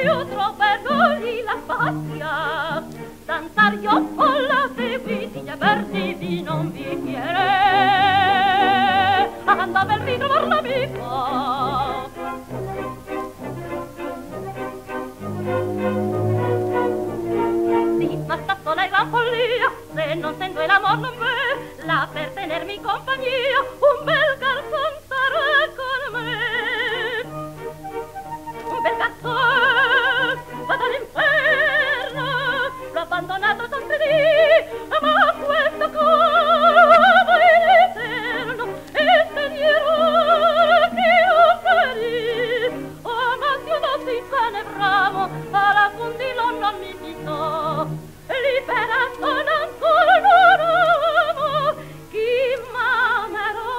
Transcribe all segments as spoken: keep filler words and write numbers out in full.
io troverò lì la spazia, danzar io con la Siviglia per Siviglia non bicchiere, andava il ritrovar l'amico. Sì, ma sta sola è gran follia, se non sento l'amor non v'è, là per tenermi compagnia, un bel garzon sarà con me. Un bel garzon, vado all'inferno, l'ho abbandonato tanti dì, ma questo cuore è l'eterno, e spegnerò che io ferì. Oh, ma Dio non si cane bravo, alla fundilo non mi fitò, libera sono ancora non amo, chi m'amerò,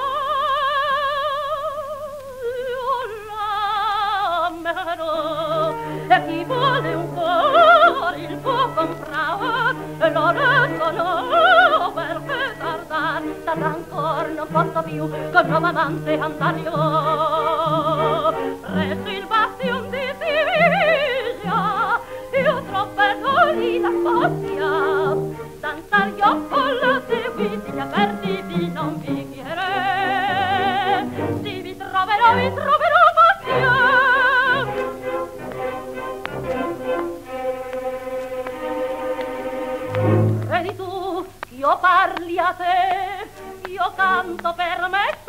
io l'amerò, e chi vuole un cuore il può comprare, e lo resto perché tardar, tardar ancora non posso più con nuova amante andar io. Presso il bastion di Siviglia io troverò lì la spazia, danzar io con la Seguidilla per Siviglia non bicchiere, si vi troverò, vi troverò spazia. Vedi tu, io parli a te, io canto per me